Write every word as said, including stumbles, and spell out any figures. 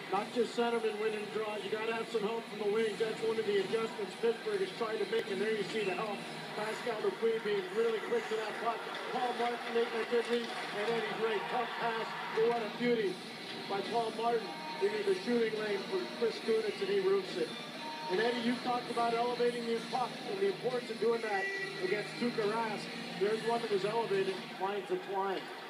Not just centerman winning draws. You got to have some help from the wings. That's one of the adjustments Pittsburgh is trying to make. And there you see the help. Pascal Dupuis being really quick to that puck. Paul Martin making a good read. And then he's great. Tough pass. But what a beauty by Paul Martin. Giving the shooting lane for Chris Kunitz, and he roofs it. And Eddie, you talked about elevating the puck and the importance of doing that against Tuukka Rask. There's one that was elevated, flying to Twine.